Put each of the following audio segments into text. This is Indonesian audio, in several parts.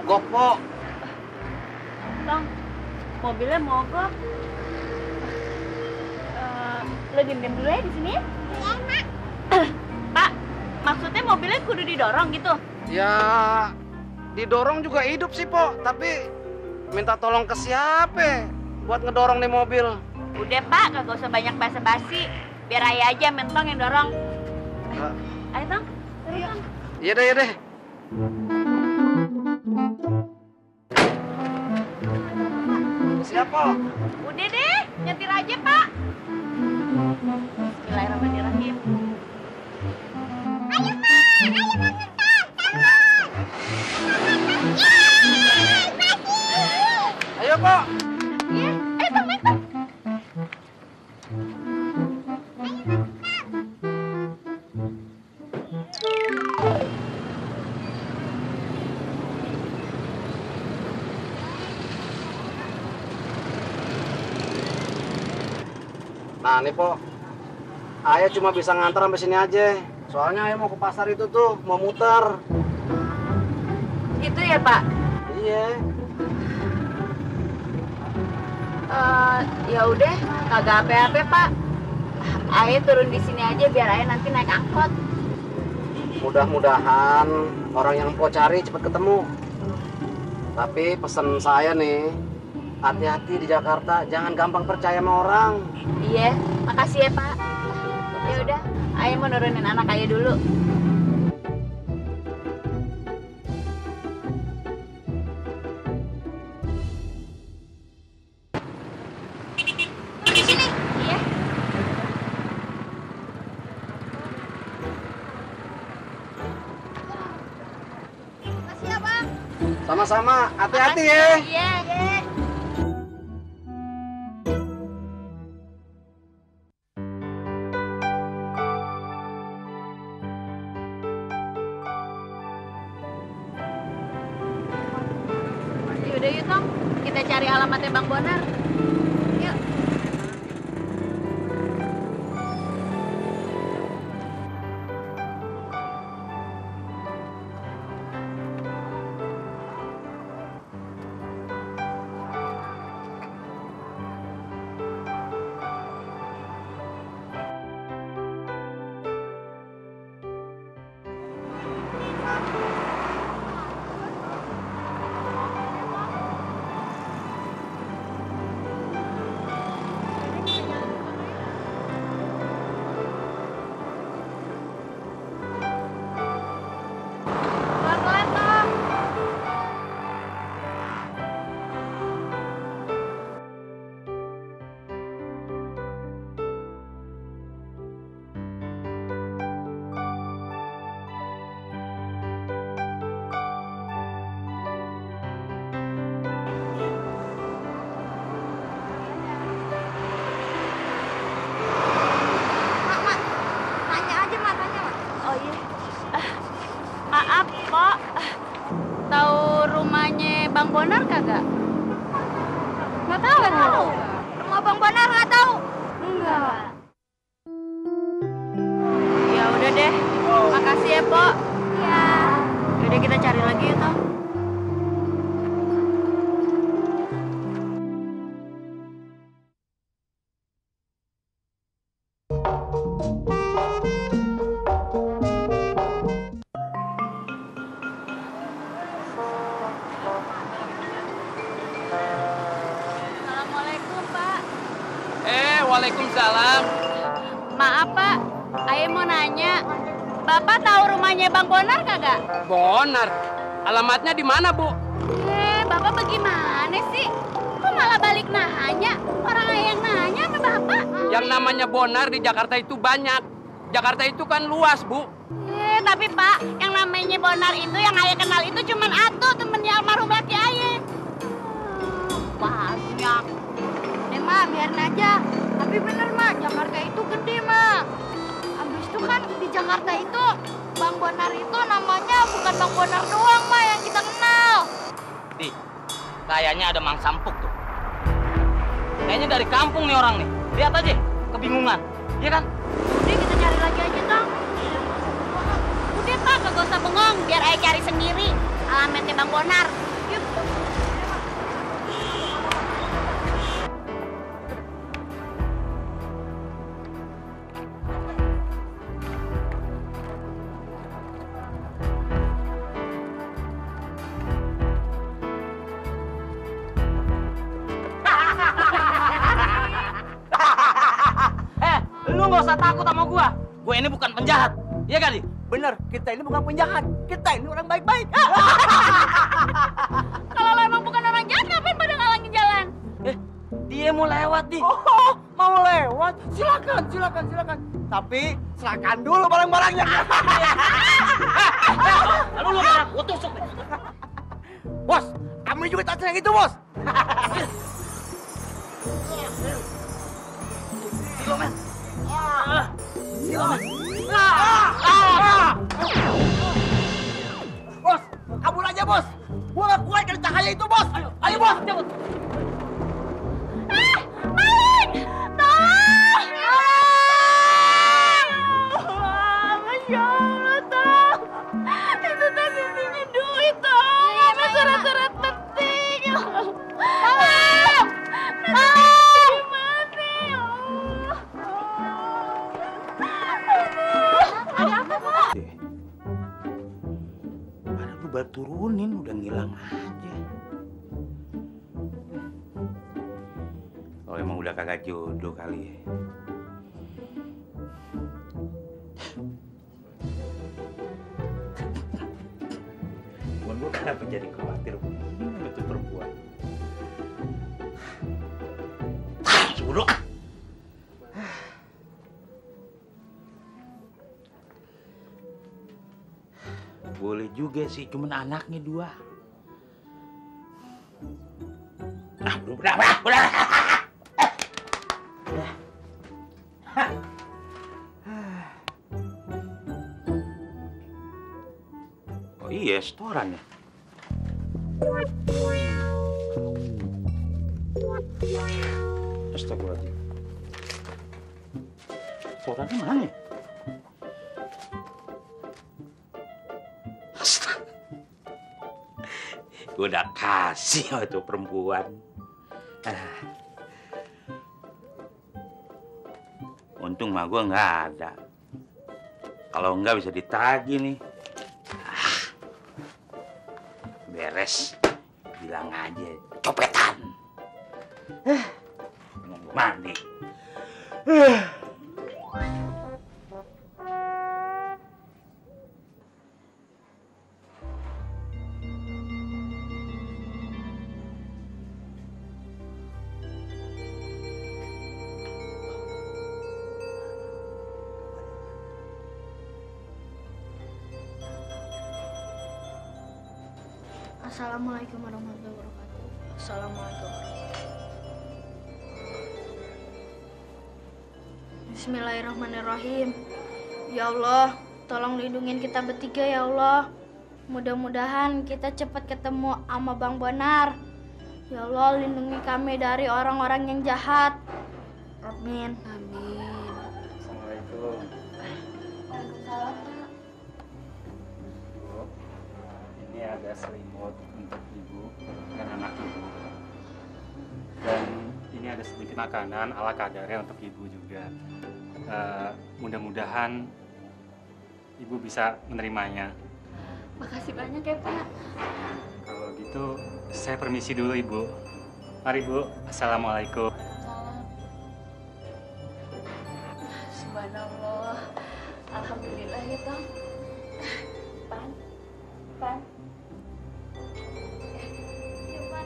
mogok, Po. Bang, mobilnya mogok. Lo diem-diem dulu ya di sini ya? Iya, Mak. Pak, maksudnya mobilnya kudu didorong gitu? Ya, didorong juga hidup sih, Po. Tapi minta tolong ke siapa buat ngedorong nih mobil? Udah, Pak, kagak usah banyak basa-basi. Biar Ayah aja Mentong yang dorong. Ayo, Tong. Iya. Iya deh, iya deh. Siap, Po. Udah deh, nyetir aja, Pak. Bismillahirrahmanirrahim. Ayo, Pak! Ayo, Pak Mentong! Ayo, Po. Iya, ayo, Tong, Mentong. Nah, nih, Po. Ayah cuma bisa ngantar sampai sini aja. Soalnya ayah mau ke pasar itu tuh, mau muter. Itu ya, Pak? Iya. Ya udah, kagak apa-apa, Pak. Ayah turun di sini aja biar Ayah nanti naik angkot. Mudah-mudahan orang yang Po cari cepat ketemu. Tapi pesan saya nih, hati-hati di Jakarta, jangan gampang percaya sama orang. Iya, makasih ya, Pak. Ya udah, Ayah mau nurunin anak Ayah dulu. Di sini. Iya. Makasih ya, Bang. Sama-sama, hati-hati ya. Iya. Yaudah yuk, Tong. Kita cari alamatnya Bang Bonar. Yuk. Pelan-pelan, Tong. Mak, tanya aja, Mak, tanya, Mak. Oh iya. Maaf, Pok. Tahu rumahnya Bang Bonar kagak? Nggak tahu. Rumah Bang Bonar nggak tahu? Enggak. Ya udah deh. Makasih ya, Pok. Iya. Udah kita cari lagi ya, Tong. Assalamualaikum, Pak. Waalaikumsalam. Maaf, Pak. Ayah mau nanya. Bapak tahu rumahnya Bang Bonar kagak? Bonar. Alamatnya di mana, Bu? Bapak bagaimana sih? Kok malah balik nanya? Orang ayah yang nanya sama Bapak. Yang namanya Bonar di Jakarta itu banyak. Jakarta itu kan luas, Bu. Tapi Pak, yang namanya Bonar itu yang ayah kenal itu cuman Atu, temennya almarhum laki ayah. Banyak. Mak, biarin aja. Tapi bener, Mak, Jakarta itu gede, Mak. Habis itu kan di Jakarta itu Bang Bonar itu namanya bukan Bang Bonar doang, Mak, yang kita kenal. Di, kayaknya ada Mang Sampuk tuh. Kayaknya dari kampung nih orang nih. Lihat aja, kebingungan. Iya kan? Udah kita cari lagi aja, Tong. Udah, Pak, gak usah bengong. Biar ayah cari sendiri alamatnya Bang Bonar. gue ini bukan penjahat. Iya kan, Di? Bener, kita ini bukan penjahat. Kita ini orang baik-baik. Kalau lo emang bukan orang jahat, ngapain pada ngalangin jalan? Dia mau lewat, Di. Oh, mau lewat? Silakan. Tapi serahkan dulu barang-barangnya. Lalu lu kena gue tusuk deh. Bos, kamu juga tak sayang itu, Bos. Silo, men. Bos, kabur aja, Bos. Gua gak kuat kena cahaya itu, Bos. Ayo, Bos. Cabut. Maling! Tolong! Masya Allah, tolong! Itu tadi isinya duit, tolong! Sama surat-surat penting! Tolong! Ada apa, Pak? Padahal gue baru turunin, udah ngilang aja. Oh, emang udah kagak jodoh kali ya. Cuman gue kenapa jadi khawatir begini betul perempuan. Bodoh. Boleh juga sih, cuman anaknya 2. Udah. Oh iya, setoran ya. Astagfirullahaladzim. Setorannya mana ya? Gue udah kasih sama itu perempuan. Untung mah gue nggak ada. Kalau nggak bisa ditagih nih. Beres. Bilang aja copetan. Nunggu mandi. Assalamualaikum warahmatullahi wabarakatuh. Assalamualaikum warahmatullahi. Bismillahirrahmanirrahim. Ya Allah, tolong lindungin kita bertiga ya Allah. Mudah-mudahan kita cepat ketemu sama Bang Bonar. Ya Allah, lindungi kami dari orang-orang yang jahat. Amin. Assalamualaikum. Waalaikumsalam, Pak. Bu, ini ada selimut untuk ibu dan anak ibu. Dan ini ada sedikit makanan ala kadarnya untuk ibu juga. Mudah-mudahan ibu bisa menerimanya. Makasih banyak ya, Pak. Kalau gitu, saya permisi dulu ibu. Mari bu. Assalamualaikum. Salam. Subhanallah. Alhamdulillah ya, Bang. Pan. Ya, Pan.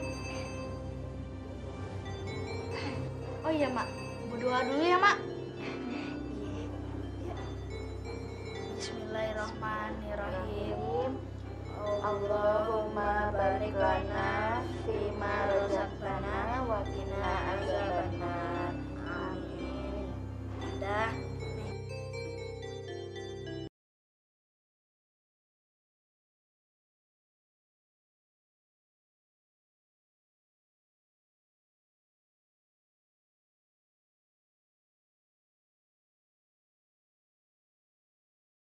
Oh iya, Mak. Berdoa dulu ya, Mak. Iya. Bismillahirrahmanirrahim. Allahumma barik lana fima razaqtana wa qina azabannar. Amin. Dah.